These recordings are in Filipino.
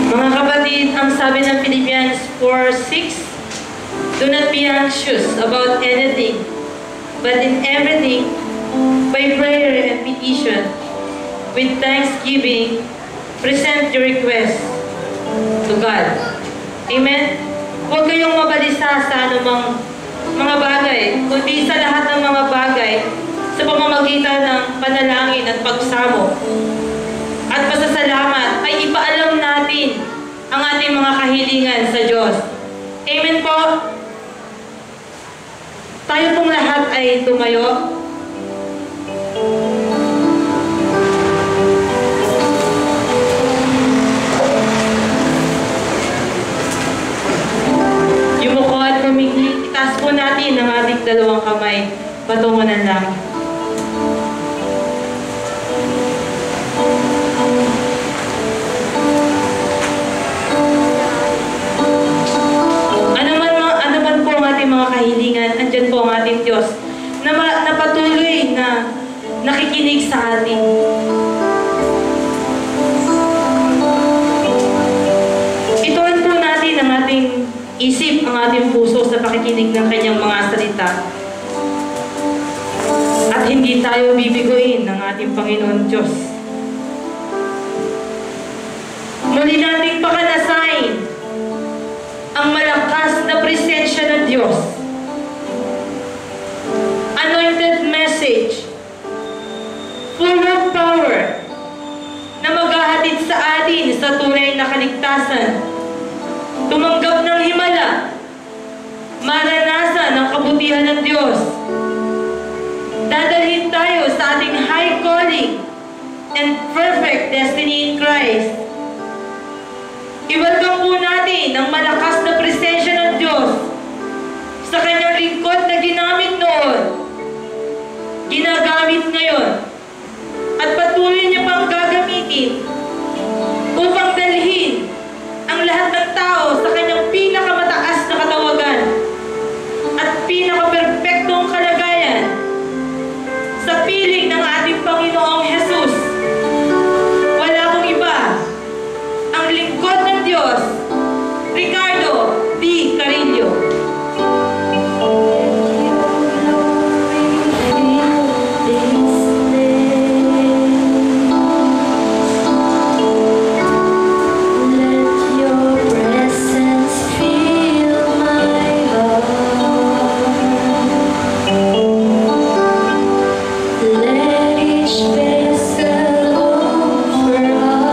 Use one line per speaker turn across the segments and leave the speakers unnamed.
Mga kapatid, ang sabi ng Philippians 4:6, do not be anxious about anything, but in everything, by prayer and petition, with thanksgiving, present your request to God. Amen? Huwag kayong mabalisa sa anumang mga bagay, kundi sa lahat ng mga bagay, sa pamamagitan ng panalangin at pagsamo at pasasalamat, ay ipaalam natin ang ating mga kahilingan sa Diyos. Amen po? Tayo pong lahat ay tumayo. Yumuko at humingi. Itaas po natin ang ating dalawang kamay patungo ng langit. Mga kahilingan, andyan po ang ating Diyos na patuloy na nakikinig sa atin. Ituan po natin ang ating isip, ang ating puso sa pakikinig ng kanyang mga salita. At hindi tayo bibiguin ng ating Panginoon Diyos. Muli nating pakanasain ang malakas na presensya ng Diyos. Anointed message, full of power, na maghahatid sa atin sa tunay na kaligtasan, tumanggap ng himala, maranasan ang kabutihan ng Diyos, dadalhin tayo sa ating high calling and perfect destiny in Christ. I-welcome po natin ang malakas na presensya ng Diyos sa kanyang lingkod na ginamit noon, ginagamit ngayon, at patuloy niya pang gagamitin upang dalhin ang lahat ng tao sa kanyang pinakamataas na katawagan at pinaka-perfectong kalagayan sa piling ng ating Panginoong Jesus. Wala akong iba, ang lingkod ng Diyos, Ricardo D. Carillo.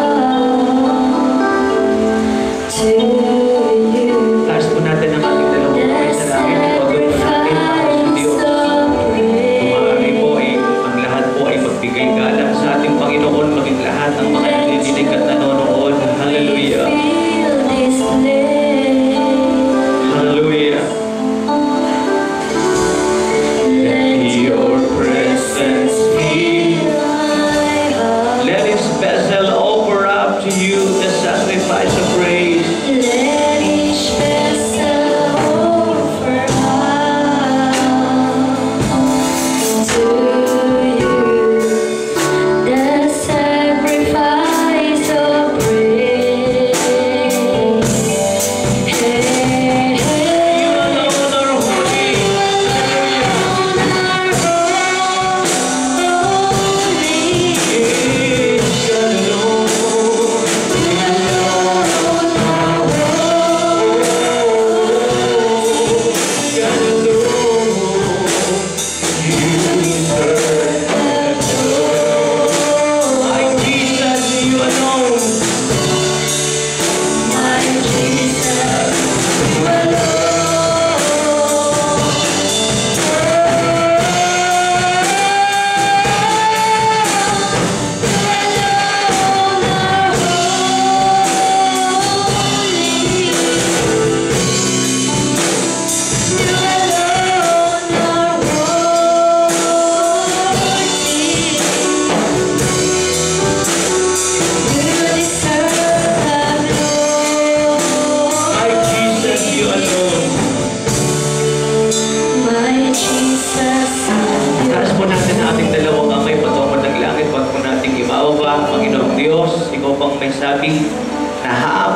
Taas po natin ang ating dalawang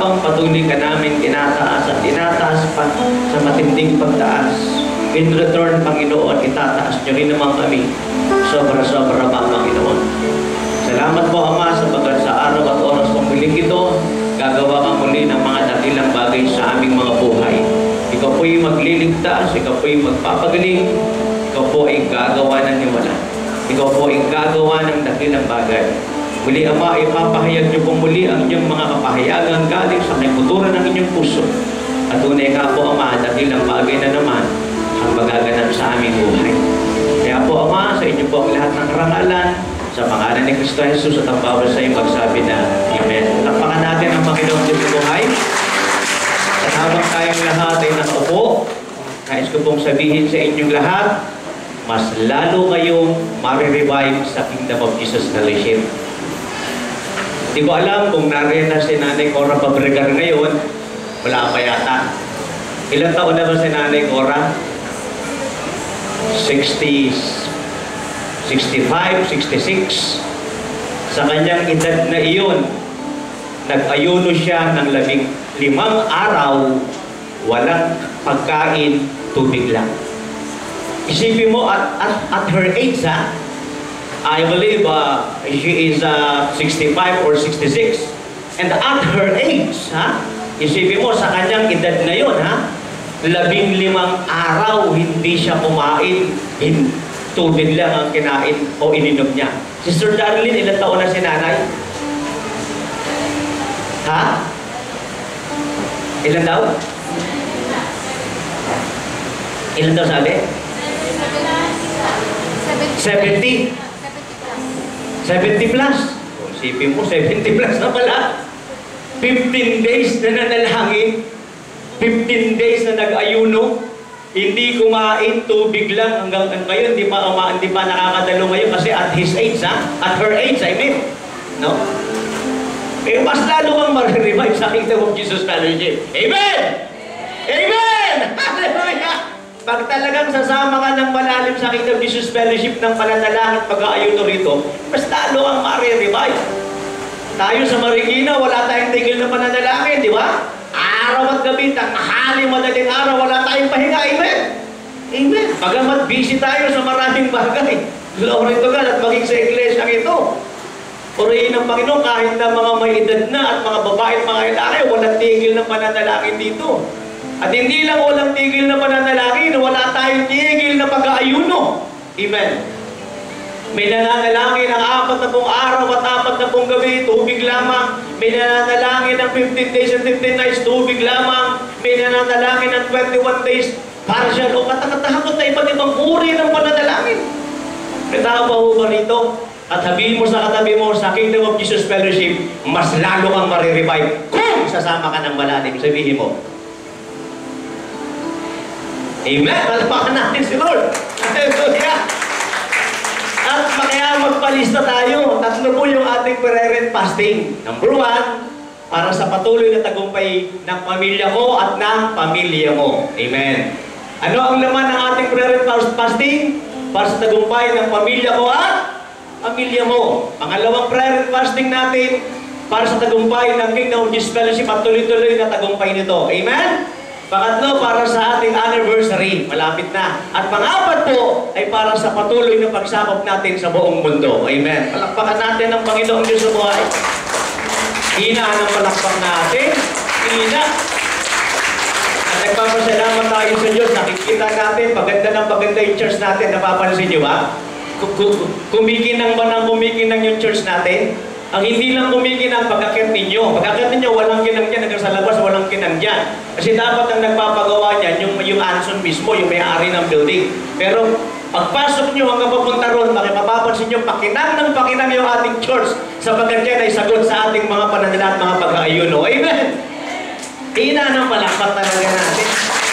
habang patuloy ka namin tinataas at tinataas pa sa matinding pagtaas. In return, Panginoon, itataas nyo rin naman kami. Sobra-sobra pa, Panginoon. Salamat po, Ama, sapagat sa araw at oras mong muling ito, gagawa ka muli ng mga dakilang bagay sa aming mga buhay. Ikaw po'y magliligtas, ikaw po'y magpapagaling, ikaw po ay gagawa ng himala. Ikaw po ay gagawa ng dakilang bagay. Muli, Ama, ipapahayag niyo po muli ang inyong mga kapahayagan galing sa kaiputuran ng inyong puso. At tunay nga po, Ama, dakilang bagay na naman ang magaganap sa aming buhay. Kaya po, Ama, sa inyo po ang lahat ng karangalan, sa pangalan ni Kristo Jesus at ang bawal sa iyo magsabi na Amen. Lakpakan natin ang Panginoon Diyos ng buhay. At habang tayong lahat ay nakaupo, nais ko pong sabihin sa inyong lahat, mas lalo kayong marirevive sa Kingdom of Jesus Fellowship. Hindi ko alam kung nariyan na si Nanay Cora Fabregar ngayon, wala pa yata. Ilang taon na ba si Nanay Cora? 65, 66. Sa kanyang edad na iyon, nag-ayuno siya ng 15 araw, walang pagkain, tubig lang. Isipin mo, at her age, I believe she is 65 or 66. And at her age, isipin mo, sa kanyang edad na yun, 15 araw hindi siya kumain, tubig lang ang kinain o ininom niya. Sister Darlene, ilang taon na si nanay? Ilan daw? Ilan daw sabi? 70. 70 plus. Isipin mo, 70 plus na pala. 15 days na nanalangin. 15 days na nag-ayuno. Hindi kumain, tubig lang hanggang ngayon, hindi pa nakakadalo ngayon kasi at his age, at her age, I mean. No? Eh, mas lalo kang marirevive sa Kingdom of Jesus Fellowship. Amen! Amen! Hallelujah! Pag talagang sasama ka ng malalim sa Kingdom of Jesus Fellowship ng pananalangin at pag-aayuno rito, mas lalo kang marirevive. Tayo sa Marikina, wala tayong tigil na pananalangin, di ba? Araw at gabi, tanghali, madaling araw, wala tayong pahinga. Amen? Amen. Pagamat busy tayo sa maraming bagay. Glory to God at maging sa iglesia ito. Purihin ng Panginoon kahit na mga may edad na at mga babae at mga lalaki, walang tigil ng pananalangin dito. At hindi lang walang tigil na pananalangin, wala tayong tigil na pag-aayuno. Amen. May nananalangin ng 40 araw at 40 gabi, tubig lamang. May nananalangin ng 15 days and 15 nights, tubig lamang. May nananalangin ng 21 days, partial o katakatahakot na iba't ibang uri ng pananalangin. May tao ba ho ba rito? At sabihin mo sa katabi mo, sa Kingdom of Jesus Fellowship, mas lalo kang marirevive kung sasama ka ng malalim. Sabihin mo. Amen! Malapakan natin si Lord. Hallelujah! At kaya magpalista tayo. Tatlo po yung ating prayer and fasting. Number 1, para sa patuloy na tagumpay ng pamilya ko at ng pamilya mo. Amen. Ano ang laman ng ating prayer and fasting? Para sa tagumpay ng pamilya ko at pamilya mo. Pangalawang prayer and fasting natin, para sa tagumpay ng Kingdom of Jesus Fellowship at tuloy-tuloy na tagumpay nito. Amen? Pangatlo, para sa ating anniversary, malapit na. At pang-apat po, ay para sa patuloy na pagsakop natin sa buong mundo. Amen. Palakpakan natin ang Panginoong Diyos sa buhay. Hina ang palakpak natin. Hina. At nagpapasalamat tayo sa Diyos. Nakikita natin, paganda yung church natin. Napapansin niyo ba? Kumikinang ba ng kumikinang yung church natin? Ang hindi lang kumikinang pag-akit ninyo. Pag-akit ninyo, walang kinang dyan. Hanggang sa labas, walang kinang dyan. Kasi dapat ang nagpapagawa niyan, yung Anson mismo, yung may-ari ng building. Pero pagpasok nyo hanggang papunta ron, mapapansin nyo, pakinang ng pakinang yung ating church sapagkat yan ay sagot sa ating mga pananala at mga pag-aayuno. Amen! Ina ng palakpak talaga natin.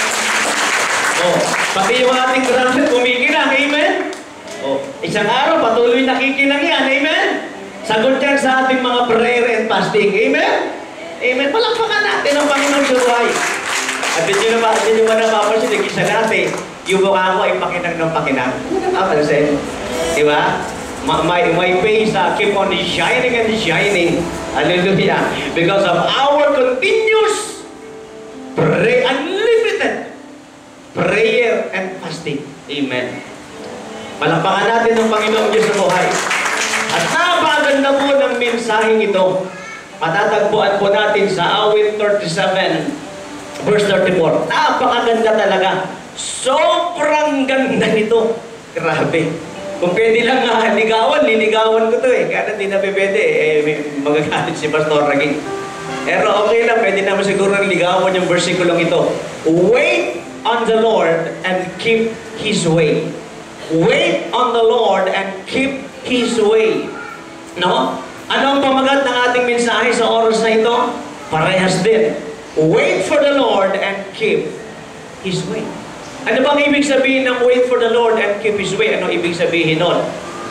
Pati yung ating graduate kumikinang. Amen? Isang araw, patuloy nakikinang yan. Amen? Sagot yan sa ating mga prayer and fasting. Amen? Amen. Palakpakan natin ang Panginoon sa buhay. At hindi nyo ba napapansin, nag-isa natin, yung mukha ko ay pakinang ng pakinang. Ano napapansin? Di ba? my face keep on shining and shining. Hallelujah. Because of our continuous unlimited prayer and fasting. Amen. Palakpakan natin ang Panginoong Diyos sa buhay. At napakaganda po ng mensaheng ito. Matatagpuan po natin sa awit 37, verse 34. Napakaganda talaga. Sobrang ganda nito. Grabe. Kung pwede lang ligawan, liligawan ko to eh. Kaya hindi na pwede magagalit si Pastor Raging. Pero okay lang, pwede naman siguro ligawan yung versikulong ito. Wait on the Lord and keep His way. Wait on the Lord and keep His way. No? Ano ang pamagat ng ating mensahe sa oras na ito? Parehas din. Wait for the Lord and keep His way. Ano bang ibig sabihin ng wait for the Lord and keep His way? Ano ibig sabihin nun?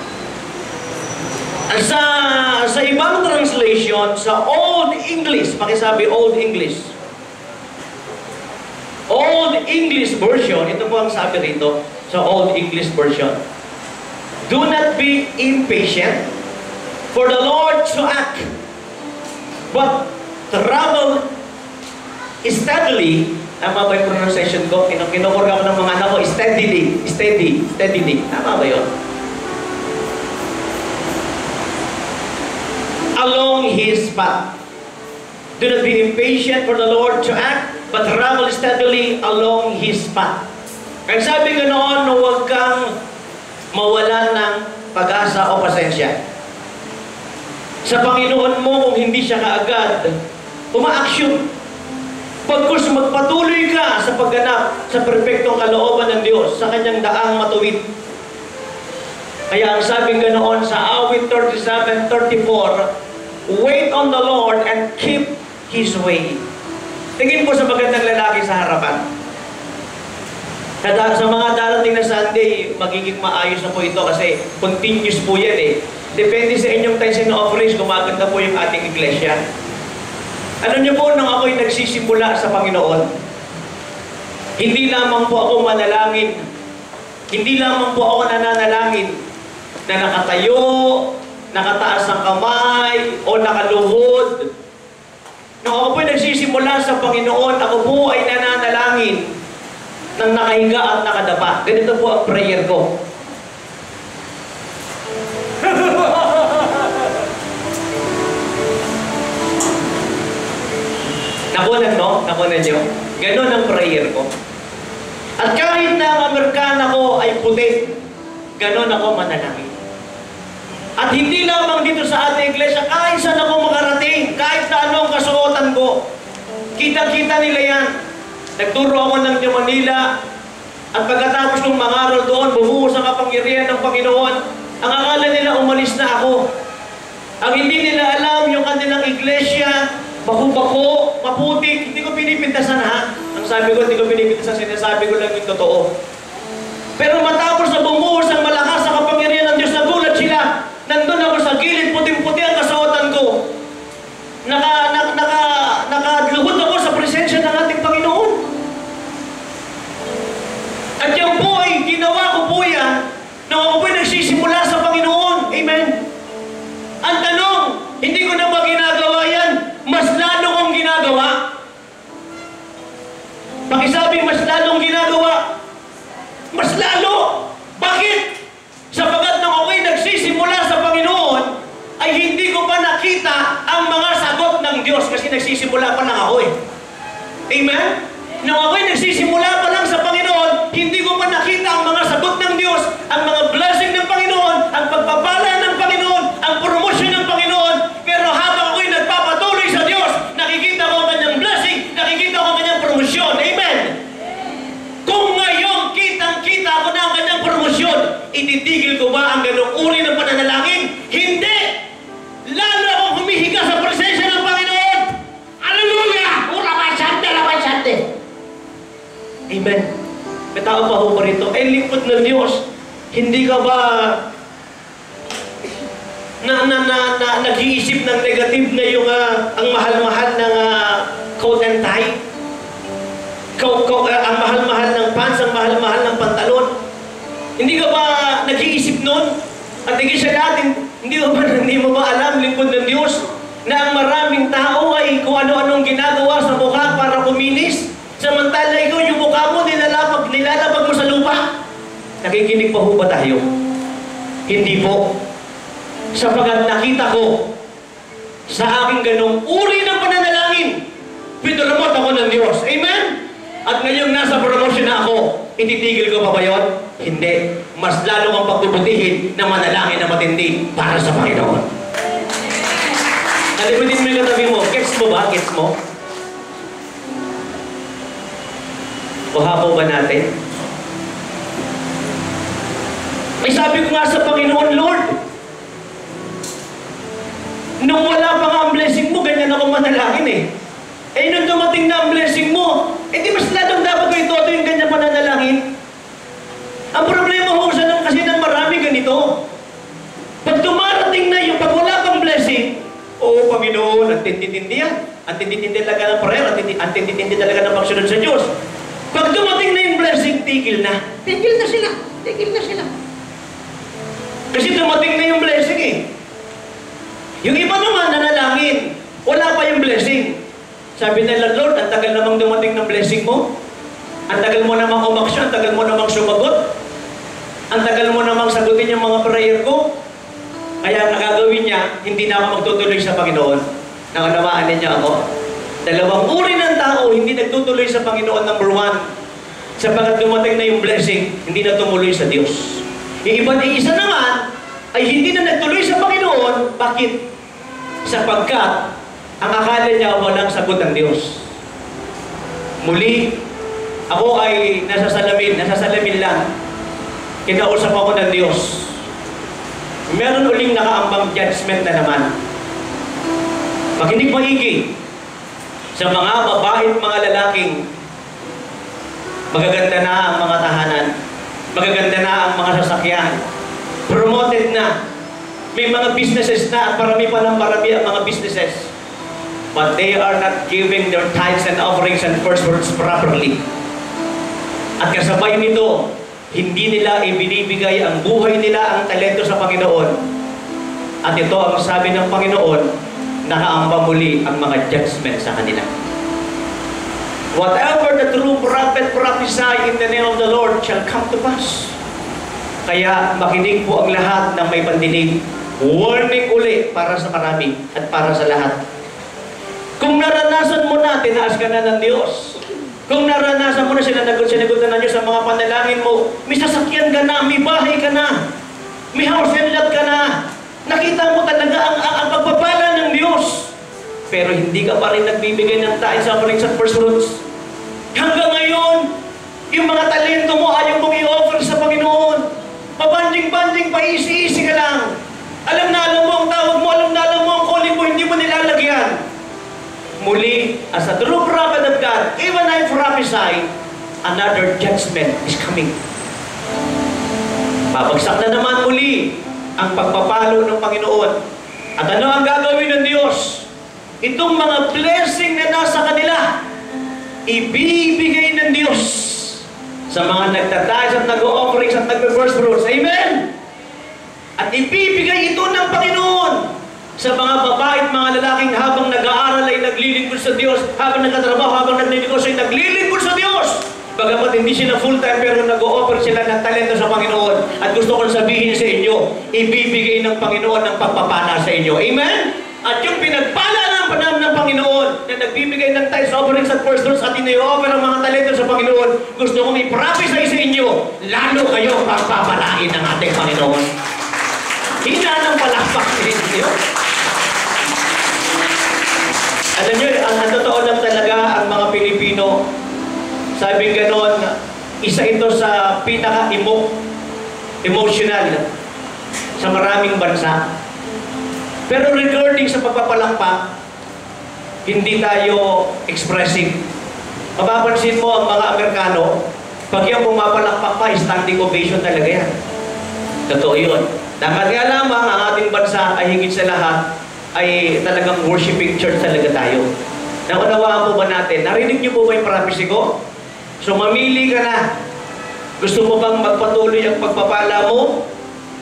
Sa ibang translation, sa Old English, pakisabi Old English. Old English version, ito po ang sabi rito, sa Old English version. Do not be impatient for the Lord to act, but travel steadily. Tama ba yung pronunciation ko? Kinukurga ko ng mga anak ko, steadily. Tama ba yun? Along His path. Do not be impatient for the Lord to act, but travel steadily along His path. Ang sabi nga noon, huwag kang mawalan ng pag-asa o pasensya. Sa Panginoon mo, kung hindi siya kaagad, umaaksyon. Pagkus magpatuloy ka sa pagganap sa perpektong kalooban ng Diyos, sa Kanyang daang matuwid. Kaya ang sabi nga noon sa awit 37:34, wait on the Lord and keep His way. Tingin po sa magandang lalaki sa harapan. Sa mga darating na Sunday, magiging maayos na po ito kasi continuous po yan eh. Depende sa inyong tithes and offerings, gumaganda po yung ating iglesia. Alam niyo po, nang ako'y nagsisimula sa Panginoon, hindi lamang po ako manalangin, hindi lamang po ako nananalangin na nakatayo, nakataas ng kamay, o nakaluhod. Nang ako po'y nagsisimula sa Panginoon, ako po ay nananalangin ng nakahiga at nakadapa. Ganito po ang prayer ko. Nakunan no? Nakunan nyo? Ganon ang prayer ko. At kahit na ang Amerikana ko ay puti, ganon ako manalangin. At hindi lamang dito sa ating iglesia, kahit saan ako makarating, kahit na anong kasuotan ko, kita-kita nila yan. Nagturo ako ng New Manila, at pagkatapos kong mangaral doon, bumuhos ang kapangyarihan ng Panginoon. Ang akala nila umalis na ako. Ang hindi nila alam yung kanilang iglesia, bako-bako, maputik, hindi ko pinipintasan ha. Ang sabi ko, hindi ko pinipintasan, sinasabi ko lang yung totoo. Pero matapos na bumuhos ang malakas sa kapangyarihan ng Diyos, nagulat sila. Nandun ako sa gilid, puting-puti ang kasuotan ko. Nakaluhod ako sa presensya ng ating Panginoon. At yan po ay ginawa ko po yan nang ako po'y nagsisimula sa Panginoon. Amen. Ang tanong, hindi ko na ba ginagawa yan? Mas lalo kong ginagawa. Pakisabi, mas lalong ginagawa. Mas lalo. Bakit? Sapagat nang ako'y nagsisimula sa Panginoon, ay hindi ko pa nakita ang mga sagot ng Diyos kasi nagsisimula pa lang ako eh. Amen? Nang ako'y nagsisimula pa lang sa Panginoon, hindi ko pa nakita ang mga sagot ng Diyos, ang mga blessing ng Panginoon, ang pagpapala ng Panginoon, ang promotion ng Panginoon. Pero habang ako'y nagpapatuloy sa Diyos, nakikita ko ang kanyang blessing, nakikita ko ang kanyang promosyon. Amen? Kung ngayon kitang-kita ko na ang kanyang promosyon, ititigil ko ba ang ganong uri ng pananalangin? Hindi! Lalo akong humihiga sa presensya ng Panginoon! Hallelujah! Urabasante, labasante! Amen. May tao pa ho rito. Eh, lingkod ng Diyos, hindi ka ba nag-iisip ng negative na yung ang mahal-mahal ng coat and tie? Ang mahal-mahal ng pants, ang mahal-mahal ng pantalon? Hindi ka ba nag-iisip nun? At higit sa lahat, hindi mo ba alam, lingkod ng Diyos, na ang maraming tao ay kung ano-anong ginagawa sa mukha para kuminis, samantala ikaw yung mukha mo nilalapag mo sa lupa. Nakikinig pa ho ba tayo? Hindi po. Sapagat nakita ko sa aking ganong uri ng pananalangin, pinromote ako ng Diyos. Amen? At ngayong nasa promotion na ako, ititigil ko pa ba yun? Hindi. Mas lalo kang pagbubutihin na manalangin na matindi para sa Panginoon. Nalimutin mo yung katabi mo. Gets mo ba? Gets mo? Kuha po ba natin? May sabi ko nga sa Panginoon, Lord, nung wala pa nga ang blessing mo, ganyan ako manalangin eh. Eh, nung dumating na ang blessing mo, eh di mas lalong dapat ko ito yung ganyan pananalangin. Ang problema ho sa lang kasi ng marami ganito. Pag dumarating na yung pag wala pang blessing, oo, Panginoon, ang tindi-tindi yan. Ang tindi-tindi talaga ng prayer, ang tindi-tindi talaga ng pagsunod sa Diyos. Pag dumating na yung blessing, tigil na. Tigil na sila. Tigil na sila. Kasi dumating na yung blessing eh. Yung iba naman nanalangin, wala pa yung blessing. Sabi nila, Lord, ang tagal namang dumating ng blessing mo. Ang tagal mo namang umaksyon, ang tagal mo namang sumagot. Ang tagal mo namang sagutin yung mga prayer ko. Kaya ang nagagawin niya, hindi na ako magtutuloy sa Panginoon. Nakanawaan niya ako. Dalawang uri ng tao, hindi nagtutuloy sa Panginoon. Number one, sapagat dumating na yung blessing, hindi na tumuloy sa Diyos. Yung iba na isa naman, ay hindi na nagtuloy sa Panginoon. Bakit? Sapagkat ang akala niya walang sagot ng Diyos. Muli, ako ay nasa salamin lang. Kinausap ako ng Diyos. Meron uling nakaambang judgment na naman. Makinig maigi sa mga mabait mga lalaking magaganda na ang mga tahanan, magaganda na ang mga sasakyan, promoted na, may mga businesses na at parami pa ng marami ang mga businesses. But they are not giving their tithes and offerings and first fruits properly. At kasabay nito, hindi nila ibinibigay ang buhay nila, ang talento sa Panginoon. At ito ang sabi ng Panginoon, nakaamba muli ang mga judgment sa kanila. Whatever the true prophet prophesy in the name of the Lord shall come to pass. Kaya makinig po ang lahat ng may pandinig. Warning uli para sa marami at para sa lahat. Kung naranasan mo na, tinaas ka na ng Diyos. Kung naranasan mo na sinagutan na Diyos sa mga panalangin mo, may sasakyan ka na, may bahay ka na, may house and lot ka na, nakita mo talaga ang pagpapala ng Diyos. Pero hindi ka pa rin nagbibigay ng tithes, offerings at first fruits. Hanggang ngayon, yung mga talento mo ayaw mong i-offer sa Panginoon. Pabanjing-banjing pa, easy-easy ka lang. Alam na alam mo ang tawag mo, alam na alam mo ang calling mo, hindi mo nilalagyan. Muli, as a true prophet of God, even I prophesy, another judgment is coming. Babagsak na naman muli ang pagpapalo ng Panginoon. At ano ang gagawin ng Diyos? Itong mga blessing na nasa kanila, ibibigay ng Diyos sa mga nagtatayos at nag-o-offerings at nag-first fruits. Amen? At ibibigay ito ng Panginoon sa mga babae at mga lalaking habang nag-aaral ay naglilingkod sa Diyos, habang nagtatrabaho, habang nagnegosyo ay naglilingkod sa Diyos. Bagamat hindi sila full-time pero nag-o-offer sila ng talento sa Panginoon. At gusto kong sabihin sa inyo, ibibigay ng Panginoon ng pagpapala sa inyo. Amen? At yung pinagpala ng Panginoon na nagbibigay ng tithes, offerings at first fruits at ino-offer ang mga talento sa Panginoon, gusto kong i-prophesy sa inyo, lalo kayo pagpapalain ng ating Panginoon. Hina ng palakpak sa inyo. Alam nyo, ang totoo lang talaga ang mga Pilipino, sabing ganon, isa ito sa pinaka-emotional sa maraming bansa. Pero regarding sa pagpapalakpak, hindi tayo expressive. Mapapansin mo ang mga Amerikano, pag yung pumapalakpak pa, standing ovation talaga yan. Totoo yun. Dapat nga lamang ang ating bansa ay higit sa lahat ay talagang worshiping church talaga tayo. Naunawaan po ba natin? Narinig niyo po ba yung prophecy ko? So mamili ka na. Gusto mo bang magpatuloy ang pagpapala mo?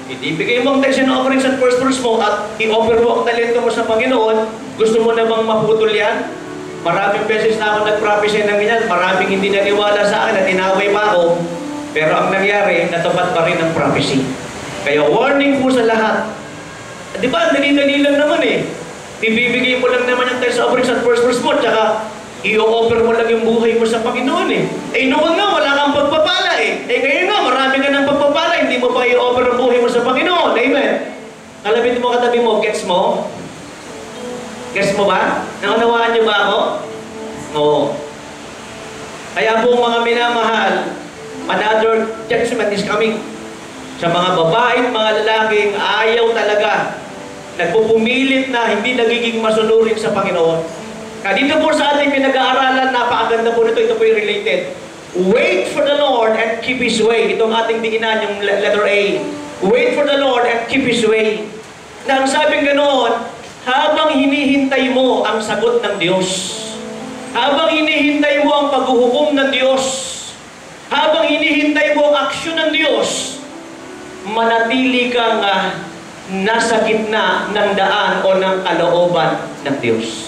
Ibigay mo ang tithes and offerings at first fruits mo at i-offer mo ang talento mo sa Panginoon. Gusto mo na bang maputol yan? Maraming beses na ako nag-prophesy ng ganyan. Maraming hindi naniwala sa akin at tinaway pa ako. Pero ang nangyari, natupad pa rin ang prophecy. Kaya warning po sa lahat. Di ba, dali-dali lang naman eh. Ibibigay mo lang naman yung tithes offerings at first fruits mo, tsaka i-offer mo lang yung buhay mo sa Panginoon eh. Eh noon nga, wala kang pagpapala eh. Eh ngayon nga, marami ka ng pagpapala, hindi mo pa i-offer ang buhay mo sa Panginoon. Amen. Kalabit mo katabi mo, gets mo? Gets mo ba? Naunawaan niyo ba ako? Oo. Kaya po mga minamahal, another judgment is coming. Sa mga babae at mga lalaking ayaw talaga, nagpupumilit na hindi nagiging masunurin sa Panginoon. Kaya dito po sa ating pinag-aaralan, napakaganda po nito, ito po yung related. Wait for the Lord and keep His way. Itong ating diinan, yung letter A. Wait for the Lord and keep His way. Na ang sabing ganoon, habang hinihintay mo ang sagot ng Diyos, habang hinihintay mo ang paghuhukom ng Diyos, habang hinihintay mo ang aksyon ng Diyos, manatili kang nasa gitna ng daan o ng kalooban ng Diyos.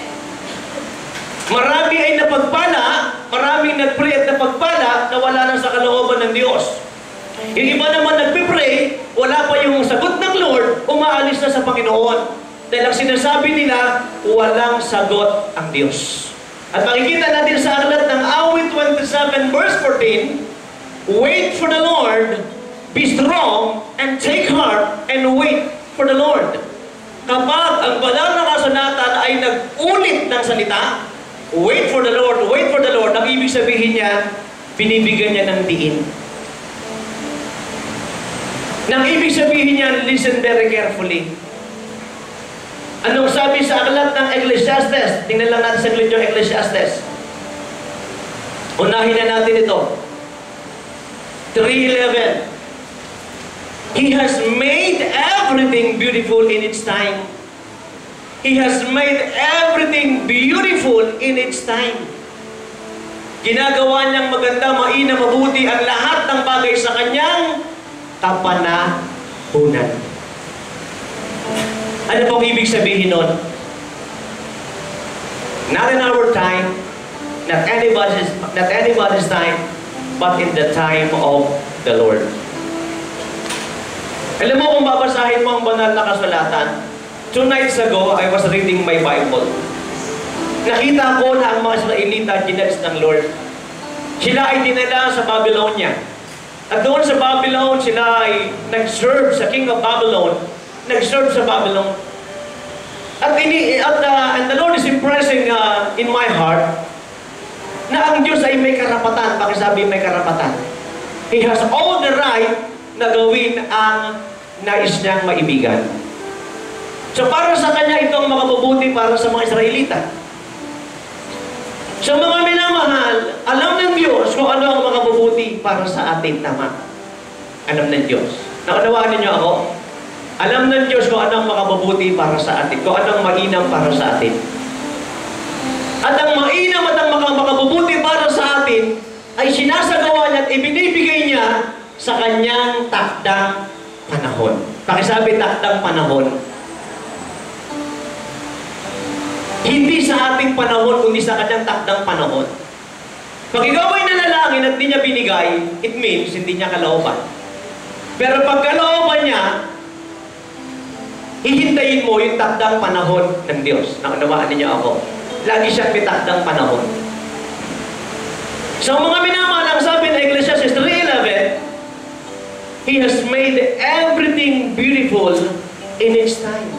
Marami ay napagpala, maraming nag-pray at napagpala na wala na sa kalooban ng Diyos. Yung iba naman nagpipray, wala pa yung sagot ng Lord, umaalis na sa Panginoon. Dahil ang sinasabi nila, walang sagot ang Diyos. At makikita natin sa aklat ng Awit 27 verse 14, wait for the Lord, be strong, and take heart, and wait for the Lord. Kapag ang banal na kasulatan ay nag-ulit ng salita, wait for the Lord, ang ibig sabihin niya, binibigyan niya ng diin. Nang ibig sabihin niya, listen very carefully. Anong sabi sa aklat ng Ecclesiastes? Tingnan lang natin sa aklat yung Ecclesiastes. Unahin na natin ito. 3:11. He has made everything beautiful in its time. He has made everything beautiful in its time. Ginagawa niyang maganda, maina, mabuti ang lahat ng bagay sa kanyang kapanahunan. Ano pong ibig sabihin nun? Not in our time, not anybody's time, but in the time of the Lord. Alam mo kung babasahin mo ang banal na kasulatan, 2 nights ago, I was reading my Bible. Nakita ko na ang mga Israelita ginalis ng Lord. Sila ay dinala sa Babylonia. At doon sa Babylon, sila ay nag-serve sa King of Babylon. Nag-serve sa Babylon. And the Lord is impressing in my heart na ang Diyos ay may karapatan. Pakisabi may karapatan. He has all the right na gawin ang nais niyang maibigan. So para sa Kanya itong makabubuti para sa mga Israelita. So mga minamahal, alam ng Diyos kung ano ang makabubuti para sa atin. Tama. Alam ng Diyos. Naunawaan niyo ako? Alam ng Diyos kung ano ang makabubuti para sa atin. Kung ano ang mainam para sa atin. At ang mainam at ang makabubuti para sa atin ay sinasagawa niya at ibinibigay niya sa Kanyang takdang panahon. Pakisabi, takdang panahon. Hindi sa ating panahon, kundi sa Kanyang takdang panahon. Pag ikaw ay nanalangin at hindi niya binigay, it means hindi niya kalooban. Pero pag kalooban niya, hihintayin mo yung takdang panahon ng Diyos. Naunawaan niyo ako. Lagi siyang may takdang panahon. So mga minamahal, ang sabi ng Ecclesiastes 3:11, He has made everything beautiful in its time.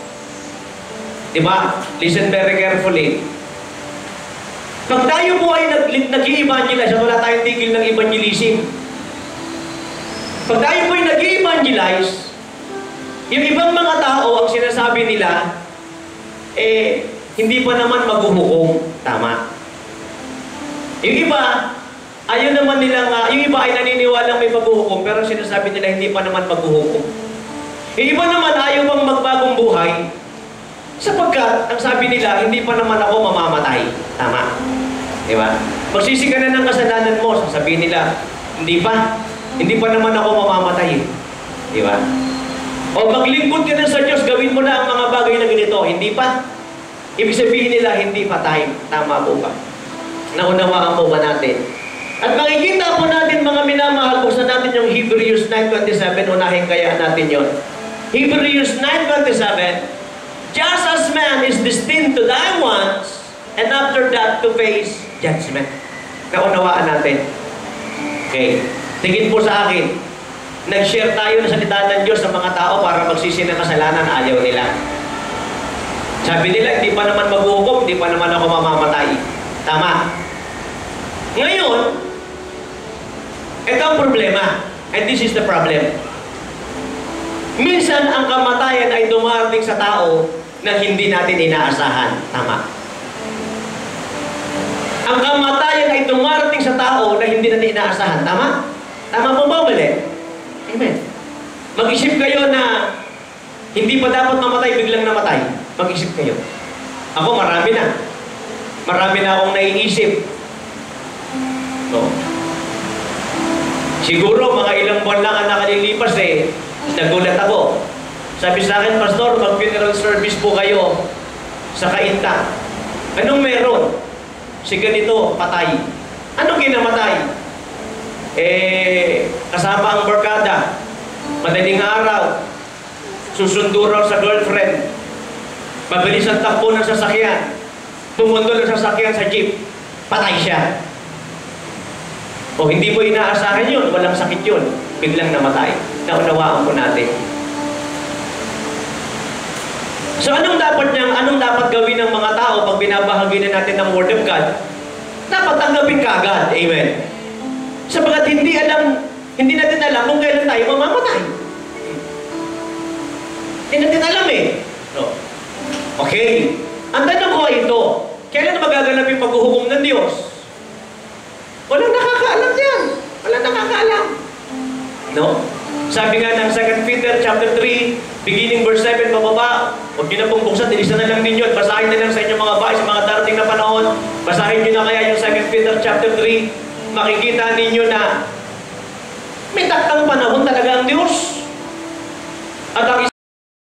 Diba? Listen very carefully. Pag tayo po ay nag-i-evangelize, at wala tayong tigil ng evangelism. Pag tayo po ay nag-i-evangelize, yung ibang mga tao, ang sinasabi nila, hindi pa naman maghuhukom. Tama. Yung iba, ayaw naman nilang, yung iba ay naniniwalang may maghuhukom, pero sinasabi nila hindi pa naman maghuhukom. Yung iba naman ayaw pang magbagong buhay, sapagkat, ang sabi nila, hindi pa naman ako mamamatay. Tama. Diba? Magsisi ka na ng kasalanan mo, sasabihin nila, hindi pa naman ako mamamatay. Di ba? O maglingkod ka na sa Diyos, gawin mo na ang mga bagay na ganito. Hindi pa. Ibig sabihin nila, hindi pa time. Tama po ba? Naunawaan po ba natin? At makikita po natin, mga minamahal, buksan natin yung Hebrews 9:27. Unahin kaya natin yon. Hebrews 9:27. Just as man is destined to die once, and after that to face judgment. Naunawaan natin. Okay. Tingin po sa akin. Nag-share tayo ng salita ng Diyos sa mga tao para magsisi ng kasalanan. Ayaw nila. Sabi nila, hindi pa naman maghuhukom, hindi pa naman ako mamamatay. Tama. Ngayon, ito ang problema. And this is the problem. Minsan, ang kamatayan ay dumarating sa tao na hindi natin inaasahan. Tama. Ang kamatayan ay dumarating sa tao na hindi natin inaasahan. Tama? Tama po ba ulit? Amen. Mag-isip kayo na hindi pa dapat mamatay, biglang namatay. Mag-isip kayo. Ako, marami na. Marami na akong naiisip. No? Siguro, mga ilang buwan lang ang nakalilipas nagulat ako. Sabi sa akin, Pastor, mag-funeral service po kayo sa Kainta. Anong meron? Si ganito, patay. Anong kinamatay? Kasama ang barkada, madaling araw, susundo raw sa girlfriend, mabilis ang takbo ng sasakyan, tumundo ng sasakyan sa jeep, patay siya. O hindi mo inaasahan yun, walang sakit yun, biglang namatay. Naunawaan po natin. So anong dapat gawin ng mga tao pag binabahagi na natin ng Word of God? Dapat tanggapin kaagad. Amen. Sapagat hindi natin alam kung kailan tayo mamamatay. Hindi natin alam No. Okay. Ang tanong ko ay ito, kailan magaganap yung paghuhukom ng Diyos? Walang nakakaalam yan. Walang nakakaalam. No? Sabi nga ng 2 Peter chapter 3, beginning verse 7, pababa, huwag nyo na pong buksan, dilisan na lang ninyo at basahin na lang sa inyong mga bahay sa mga darating na panahon. Basahin nyo na kaya yung 2 Peter chapter 3, makikita ninyo na may taktang panahon talaga ang Diyos.